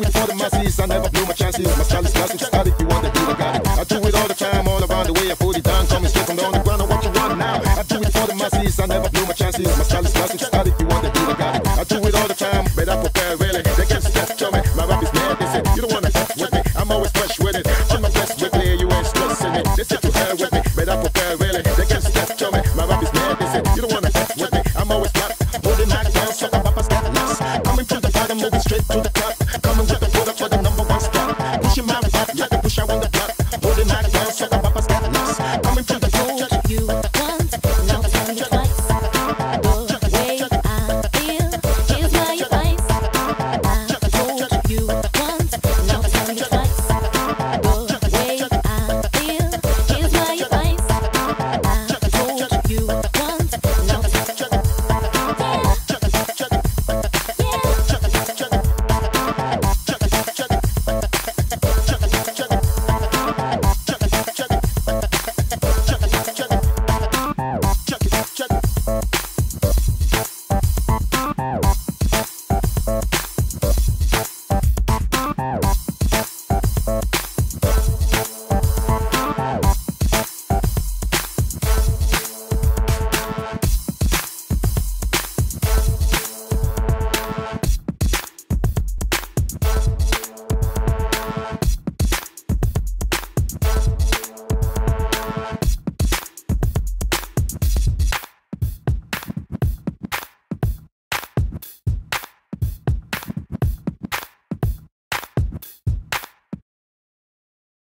it for the masses, I never blew my chances. My style is classic, style if you want the beat, I got it. I do it all the time, all around the way. I put it down, coming straight from the underground. I want you run now. I do it for the masses, I never blew my chances. My style is classic, style if you want the beat, I got it. I do it all the time, better prepare.